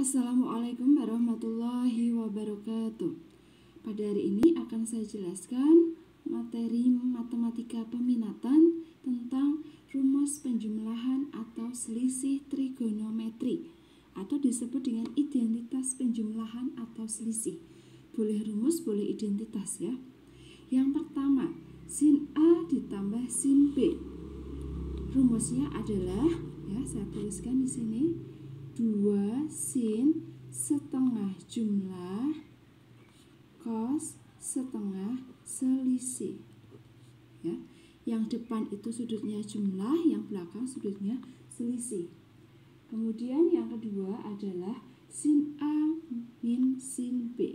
Assalamualaikum warahmatullahi wabarakatuh. Pada hari ini akan saya jelaskan materi matematika peminatan tentang rumus penjumlahan atau selisih trigonometri, atau disebut dengan identitas penjumlahan atau selisih. Boleh rumus, boleh identitas ya. Yang pertama, sin A ditambah sin B. Rumusnya adalah, ya saya tuliskan di sini, 2 sin setengah jumlah cos setengah selisih. Ya, yang depan itu sudutnya jumlah, yang belakang sudutnya selisih. Kemudian yang kedua adalah sin A min sin B.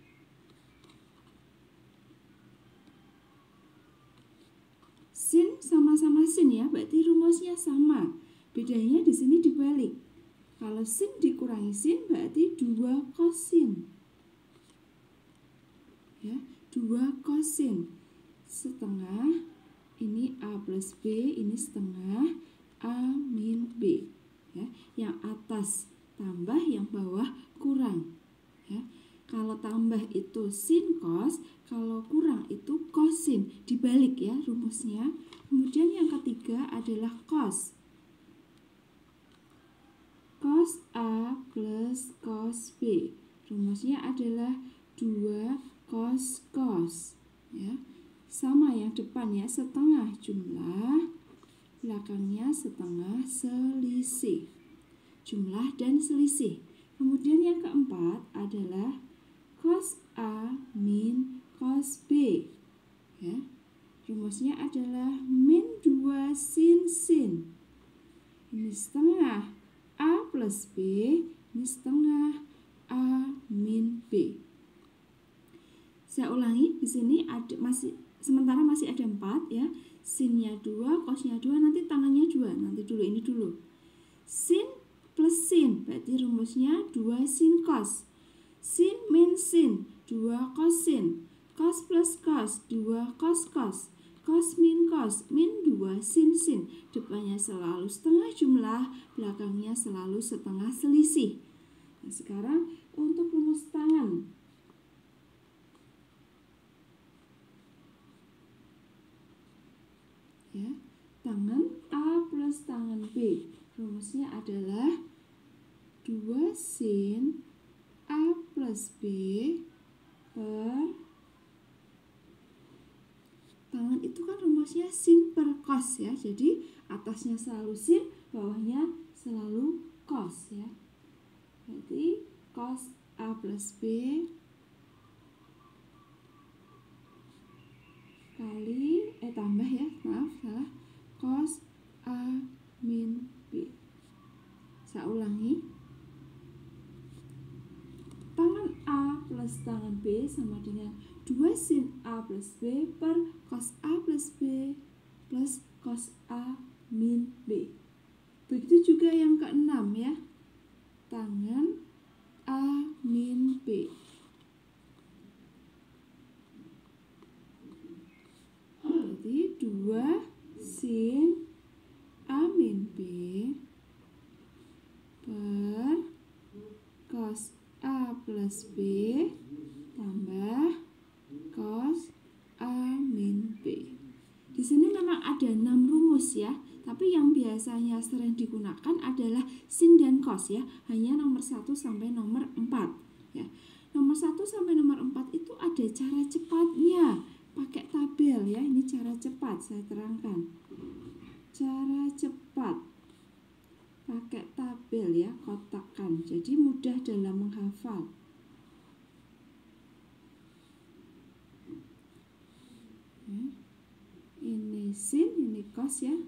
Sin sama-sama sin ya, berarti rumusnya sama. Bedanya di sini dibalik. Kalau sin dikurangi sin berarti 2 kosin. Ya, 2 kosin. Setengah, ini A plus B, ini setengah A min B. Ya, yang atas tambah, yang bawah kurang. Ya, kalau tambah itu sin cos, kalau kurang itu kosin. Dibalik ya rumusnya. Kemudian yang ketiga adalah cos. Cos A plus cos B. Rumusnya adalah 2 cos cos. Ya. Sama yang depan ya, setengah jumlah, belakangnya setengah selisih. Jumlah dan selisih. Kemudian yang keempat adalah cos A min cos B. Ya. Rumusnya adalah min 2 sin sin. Ini setengah A plus B, ini setengah A min B. Saya ulangi, di sini ada sementara masih ada 4 ya. Sinnya 2, cosnya 2, nanti tangannya 2. Nanti dulu ini dulu. Sin plus sin, berarti rumusnya 2 sin cos. Sin min sin, 2 cosin. Cos plus cos, 2 cos cos. Cos, min 2 sin sin. Depannya selalu setengah jumlah, belakangnya selalu setengah selisih. Nah, sekarang untuk rumus tangan. Ya, tangan A plus tangan B. Rumusnya adalah 2 sin A plus B per, tangan itu kan rumusnya sin per cos ya. Jadi atasnya selalu sin, bawahnya selalu cos ya. Berarti cos A plus B kali, tambah ya, maaf salah, cos A min B. Saya ulangi. Tangan A plus tangan B sama dengan 2 sin A plus B per cos A plus B plus cos A min B. Begitu juga yang keenam ya. Tangan A min B. Jadi 2 sin A min B per cos A plus B tambah cos A min B. Di sini memang ada 6 rumus ya, tapi yang biasanya sering digunakan adalah sin dan cos ya, hanya nomor 1 sampai nomor 4 ya. Nomor 1 sampai nomor 4 itu ada cara cepatnya, pakai tabel ya. Ini cara cepat, saya terangkan. Cara cepat pakai tabel ya, kotakkan, jadi mudah dalam menghafal. Ini sin, ini cos ya.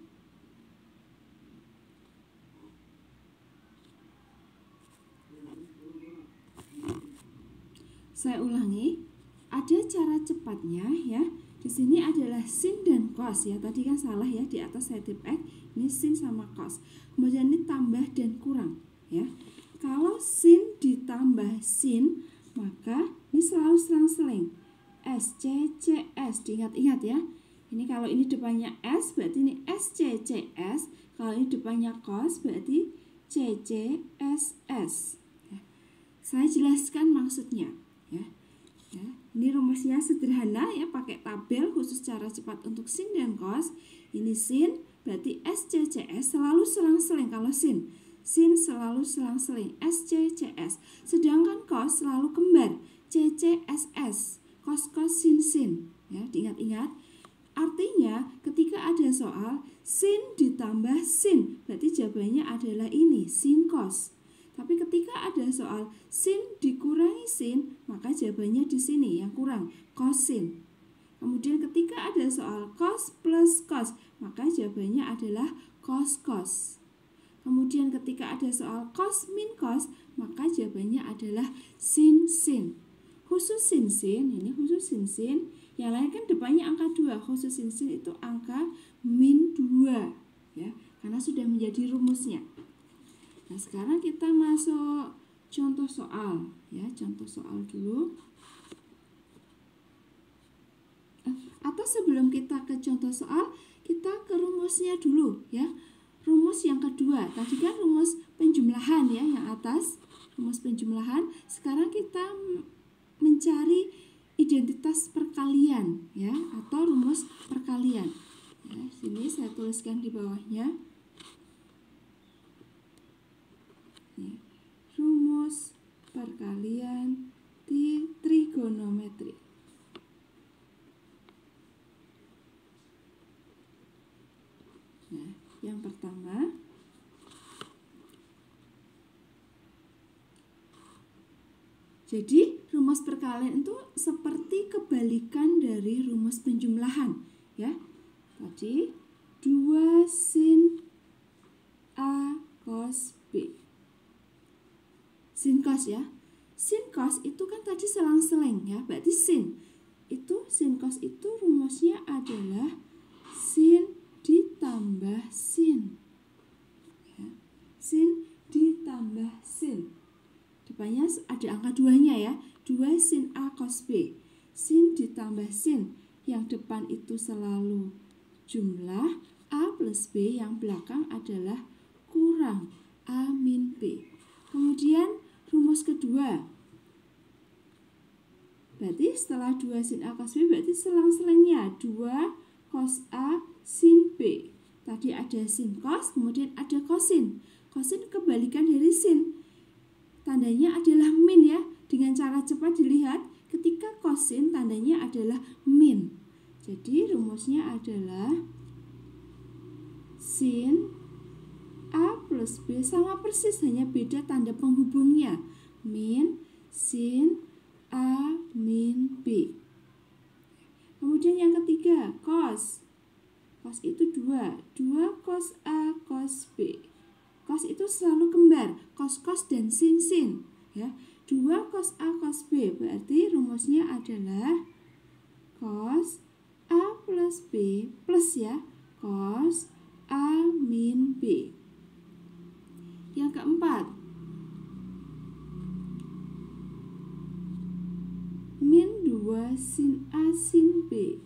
Saya ulangi, ada cara cepatnya ya. Di sini adalah sin dan cos ya. Tadi kan salah ya, di atas saya tip X, ini sin sama cos. Kemudian ini tambah dan kurang ya. Kalau sin ditambah sin, maka ini selalu selang-seling. S, C, C, S. Diingat-ingat ya. Ini kalau ini depannya S, berarti ini S, C, C, S. Kalau ini depannya cos, berarti C, C, S, S. Saya jelaskan maksudnya ya. Ini rumusnya sederhana ya, pakai tabel khusus cara cepat untuk sin dan cos. Ini sin, berarti SCCS selalu selang-seling. Kalau sin selalu selang-seling, SCCS. Sedangkan cos selalu kembar, CCSS. Cos sin ya, diingat-ingat. Artinya ketika ada soal sin ditambah sin, berarti jawabannya adalah ini, sin cos. Tapi ketika ada soal sin dikurangi sin, maka jawabannya di sini yang kurang, kosin. Kemudian ketika ada soal cos plus cos, maka jawabannya adalah cos. Kemudian ketika ada soal cos min cos, maka jawabannya adalah sin. Khusus sin, ini khusus sin. Yang lain kan depannya angka 2, khusus sin itu angka min 2 ya, karena sudah menjadi rumusnya. Nah, sekarang kita masuk contoh soal ya, contoh soal dulu. Atau sebelum kita ke contoh soal, kita ke rumusnya dulu ya. Rumus yang kedua, tadi kan rumus penjumlahan ya, yang atas rumus penjumlahan. Sekarang kita mencari identitas perkalian ya, atau rumus perkalian. Ya, sini saya tuliskan di bawahnya. Rumus perkalian di trigonometri. Nah, yang pertama, jadi rumus perkalian itu seperti kebalikan dari rumus penjumlahan ya. Tadi 2 sin A cos B. Sin cos ya. Sin cos itu kan tadi selang-seling ya, berarti sin cos itu rumusnya adalah sin ditambah sin ya. Sin ditambah sin, depannya ada angka 2-nya ya, 2 sin A cos B. Sin ditambah sin, yang depan itu selalu jumlah, A plus B yang belakang adalah kurang A min B. Kemudian rumus kedua, berarti setelah 2 sin A cos B berarti selang-selingnya 2 cos A sin B. Tadi ada sin cos, kemudian ada kosin. Kosin kebalikan dari sin, tandanya adalah min ya. Dengan cara cepat dilihat, ketika kosin tandanya adalah min. Jadi rumusnya adalah sin A plus B, sama persis, hanya beda tanda penghubungnya, min sin A min B. Kemudian yang ketiga, cos itu 2 cos A cos B. Cos itu selalu kembar, cos dan sin ya. 2 cos A cos B, berarti rumusnya adalah cos A plus B plus ya, cos A min B. Yang keempat, min 2 sin A sin B.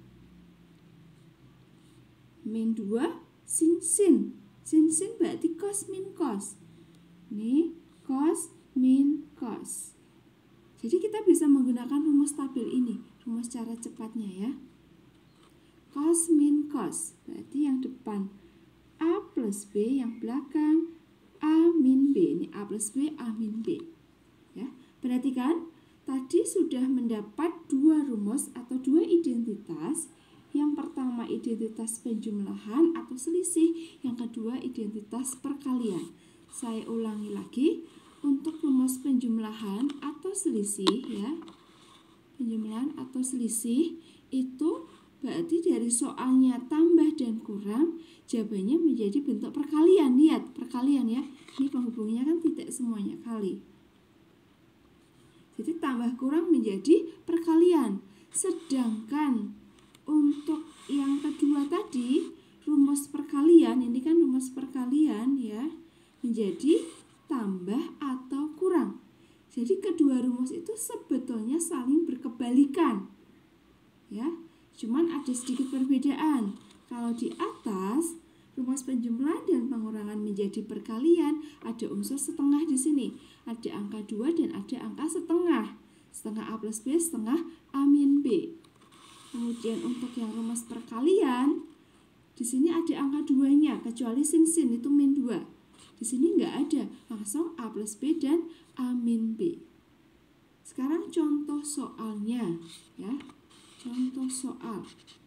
Min 2 sin. Sin berarti cos min cos. Ini cos min cos. Jadi kita bisa menggunakan rumus tabel ini, rumus cara cepatnya ya. Cos min cos, berarti yang depan A plus B, yang belakang A min B. Ini A plus B, A min B ya. Perhatikan, tadi sudah mendapat 2 rumus atau 2 identitas. Yang pertama identitas penjumlahan atau selisih, yang kedua identitas perkalian. Saya ulangi lagi, untuk rumus penjumlahan atau selisih ya, penjumlahan atau selisih itu berarti dari soalnya tambah dan kurang, jawabannya menjadi bentuk perkalian. Lihat, perkalian ya, ini penghubungnya kan tidak semuanya kali, jadi tambah kurang menjadi perkalian. Sedangkan untuk yang kedua tadi, rumus perkalian, ini kan rumus perkalian ya, menjadi tambah atau kurang. Jadi kedua rumus itu sebetulnya saling berkebalikan ya, cuman ada sedikit perbedaan. Kalau di atas rumus penjumlahan dan pengurangan menjadi perkalian, ada unsur setengah di sini. ada angka 2 dan ada angka setengah. Setengah A plus B, setengah A min B. Kemudian untuk yang rumus perkalian, di sini ada angka 2-nya, kecuali sin itu min 2. Di sini nggak ada, langsung A plus B dan A min B. Sekarang contoh soalnya, ya. Contoh soal.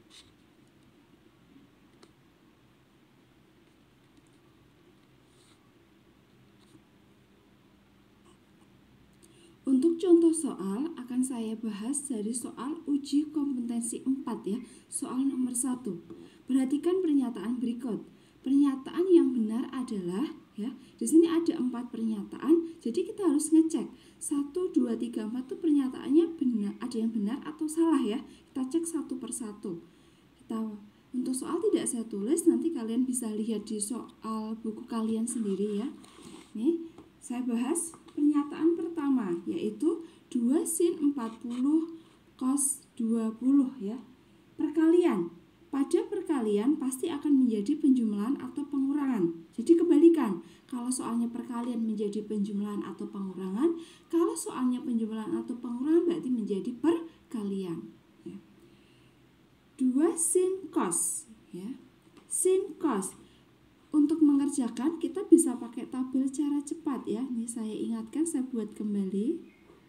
Untuk contoh soal akan saya bahas dari soal uji kompetensi 4 ya, soal nomor 1. Perhatikan pernyataan berikut. Pernyataan yang benar adalah ya, di sini ada 4 pernyataan, jadi kita harus ngecek 1, 2, 3, 4 itu pernyataannya benar, ada yang benar atau salah ya. Kita cek satu persatu. Untuk soal tidak saya tulis, nanti kalian bisa lihat di soal buku kalian sendiri ya. Nih, saya bahas pernyataan pertama, yaitu 2 sin 40 cos 20 ya. Perkalian. Pada perkalian pasti akan menjadi penjumlahan atau pengurangan. Jadi kebalikan. Kalau soalnya perkalian menjadi penjumlahan atau pengurangan, kalau soalnya penjumlahan atau pengurangan berarti menjadi perkalian. Ya. 2 sin cos ya. Sin cos. Untuk mengerjakan kita bisa pakai tabel cara cepat ya. Ini saya ingatkan, saya buat kembali.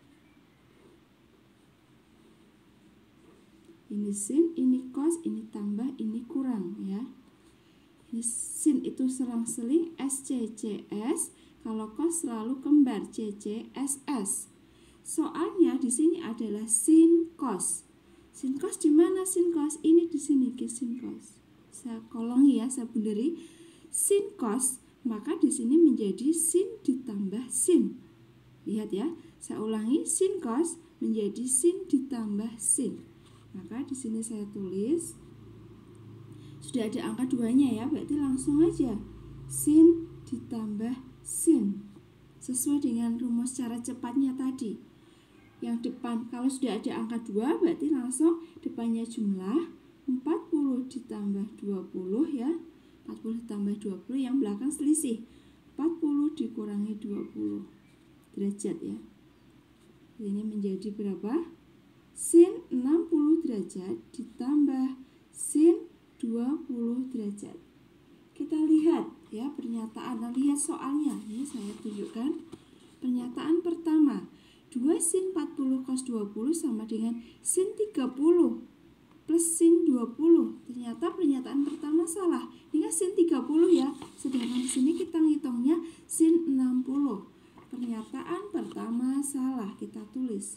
Ini sin, ini cos, ini tambah, ini kurang ya. Ini sin itu selang-seling SCCS, kalau cos selalu kembar CCSS. Soalnya di sini adalah sin cos. Sin cos di mana sin cos? Ini di sini sin cos. Saya kolongi ya, saya bunderi. Sin cos, maka di sini menjadi sin ditambah sin. Lihat ya, saya ulangi, sin cos menjadi sin ditambah sin. Maka di sini saya tulis, sudah ada angka 2-nya ya, berarti langsung aja sin ditambah sin. Sesuai dengan rumus cara cepatnya tadi. Yang depan kalau sudah ada angka 2 berarti langsung depannya jumlah 40 ditambah 20 ya. 40 ditambah 20, yang belakang selisih. 40 dikurangi 20 derajat ya. Ini menjadi berapa? Sin 60 derajat ditambah sin 20 derajat. Kita lihat ya pernyataan, lihat soalnya. Ini saya tunjukkan. Pernyataan pertama, 2 sin 40 cos 20 sama dengan sin 30 plus sin 20. Ternyata pernyataan pertama salah. Ini sin 30 ya. Sedangkan di sini kita ngitungnya sin 60. Pernyataan pertama salah, kita tulis.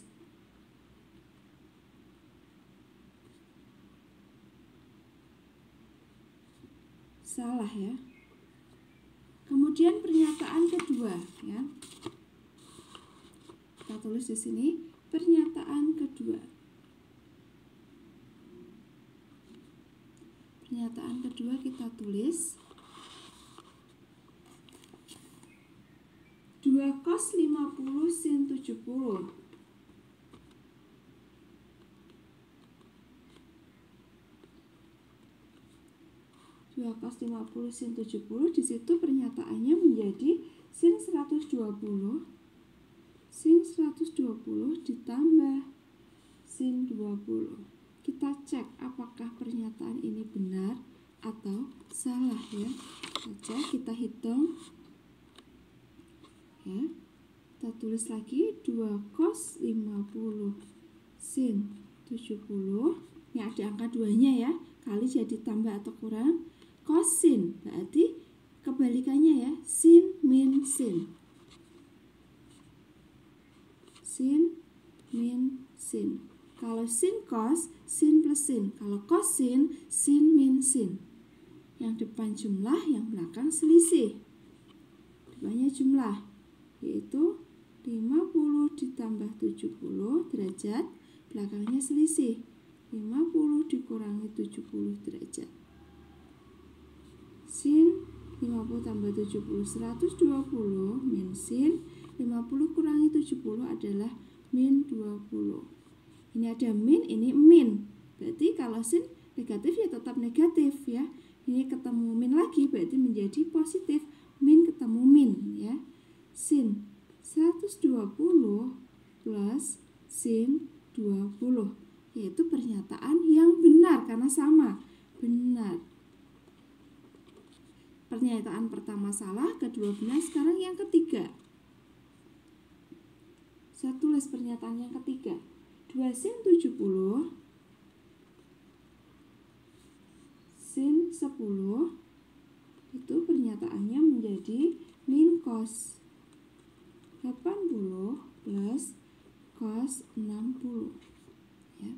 Salah ya. Kemudian pernyataan kedua ya. Kita tulis di sini pernyataan kedua. Pernyataan kedua kita tulis 2 cos 50 sin 70. 2 cos 50 sin 70, di situ pernyataannya menjadi sin 120 ditambah sin 20. Kita cek apakah pernyataan ini benar atau salah ya. Kita cek, kita hitung ya. Kita tulis lagi 2 cos 50 sin 70. Ini ada angka 2-nya ya, kali jadi tambah atau kurang. Kosin berarti kebalikannya ya, sin min sin. Sin min sin. Kalau sin cos, sin plus sin. Kalau kosin, sin min sin. Yang depan jumlah, yang belakang selisih. Depannya jumlah, yaitu 50 ditambah 70 derajat, belakangnya selisih. 50 dikurangi 70 derajat. Sin 50 tambah 70 120 min sin 50 kurangi 70 adalah min 20. Ini ada min, ini min. Berarti kalau sin negatif ya tetap negatif ya. Ini ketemu min lagi berarti menjadi positif. Min ketemu min ya. Sin 120 120 plus sin 20, yaitu pernyataan yang benar karena sama, benar. Pernyataan pertama salah, kedua benar, sekarang yang ketiga. Saya tulis pernyataan yang ketiga. 2 sin 70 sin 10 itu pernyataannya menjadi min cos 80 plus cos 60 ya.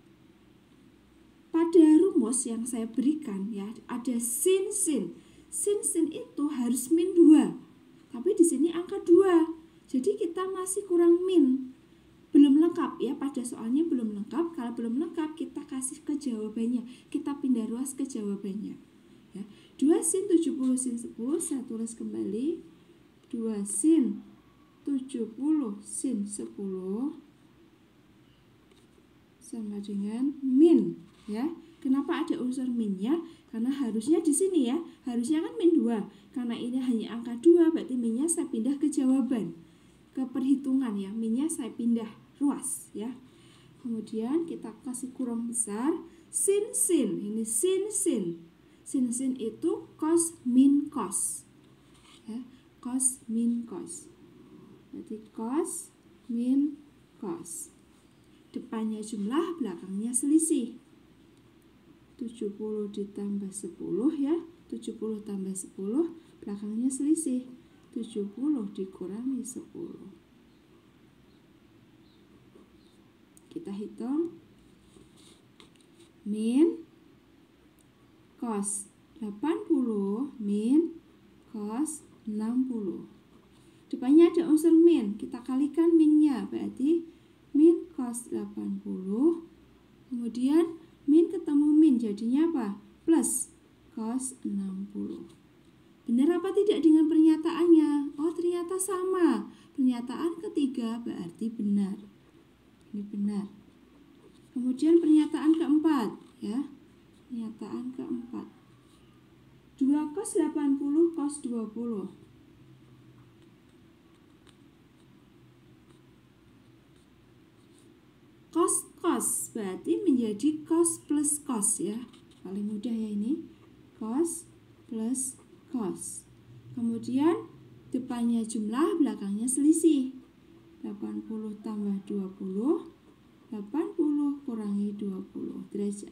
Pada rumus yang saya berikan ya, ada sin itu harus min 2, tapi di sini angka 2, jadi kita masih kurang min, belum lengkap ya, pada soalnya belum lengkap. Kalau belum lengkap kita kasih ke jawabannya, kita pindah ruas ke jawabannya ya. 2 sin 70 sin 10 saya tulis kembali, 2 sin 70 sin 10 sama dengan min ya. Kenapa ada unsur minnya? Karena harusnya di sini ya, harusnya kan min 2. Karena ini hanya angka 2, berarti minnya saya pindah ke jawaban, ke perhitungan ya. Minnya saya pindah ruas ya. Kemudian kita kasih kurung besar sin. Ini sin itu cos min cos ya, cos min cos. Berarti cos min cos. Depannya jumlah, belakangnya selisih. 70 ditambah 10 ya, 70 tambah 10, belakangnya selisih. 70 dikurangi 10. Kita hitung. Min cos 80 min cos 60. Depannya ada unsur min, kita kalikan minnya, berarti min cos 80. Kemudian min ketemu min, jadinya apa? Plus cos 60. Benar apa tidak dengan pernyataannya? Oh, ternyata sama. Pernyataan ketiga berarti benar. Ini benar. Kemudian pernyataan keempat ya. Pernyataan keempat. 2 cos 80 cos 20. Cos berarti menjadi cos plus cos ya. Paling mudah ya ini. Cos plus cos. Kemudian depannya jumlah, belakangnya selisih. 80 tambah 20, 80 kurangi 20 derajat.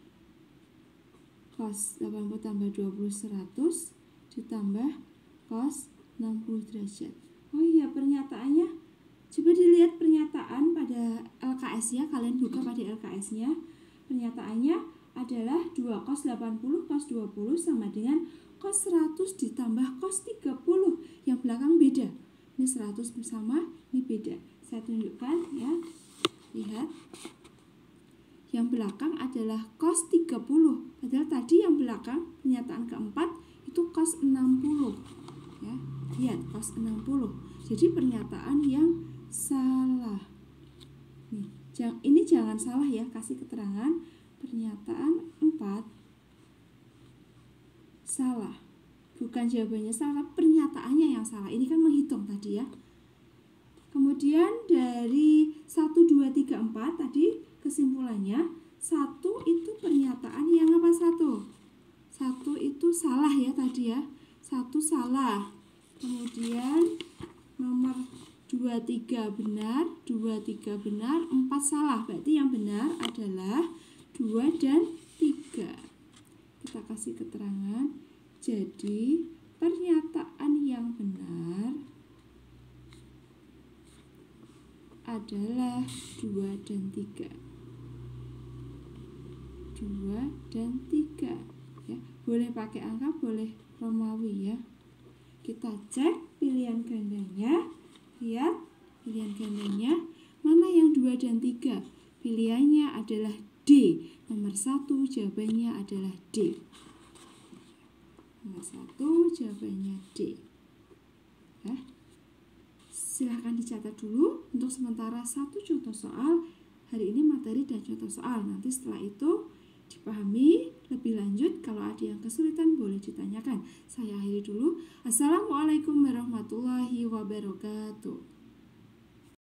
Cos 80 tambah 20 100 ditambah cos 60 derajat. Oh iya, pernyataannya coba dilihat pernyataan pada LKS ya, kalian buka pada LKS-nya. Pernyataannya adalah 2 cos 80 cos 20 sama dengan cos 100 ditambah cos 30. Yang belakang beda. Ini 100 sama, ini beda. Saya tunjukkan ya. Lihat. Yang belakang adalah cos 30. Padahal tadi yang belakang pernyataan keempat itu cos 60. Ya, lihat cos 60. Jadi pernyataan yang salah. Nih, ini jangan salah ya, kasih keterangan pernyataan 4 salah. Bukan jawabannya salah, pernyataannya yang salah. Ini kan menghitung tadi ya. Kemudian dari 1, 2, 3, 4 tadi kesimpulannya 1 itu pernyataan yang apa 1? 1 itu salah ya tadi ya. 1 salah. Kemudian nomor 2, 3 benar, 2, 3 benar, 4 salah. Berarti yang benar adalah 2 dan 3. Kita kasih keterangan. Jadi pernyataan yang benar adalah 2 dan 3. 2 dan 3 ya. Boleh pakai angka, boleh Romawi ya. Kita cek pilihan gandanya. Lihat pilihan gandanya mana yang 2 dan 3. Pilihannya adalah D. Nomor 1 jawabannya adalah D. Nomor 1 jawabannya D. Ya. Silahkan dicatat dulu untuk sementara 1 contoh soal. Hari ini materi dan contoh soal. Nanti setelah itu dipahami lebih lanjut. Kalau ada yang kesulitan boleh ditanyakan. Saya akhiri dulu. Assalamualaikum warahmatullahi wabarakatuh.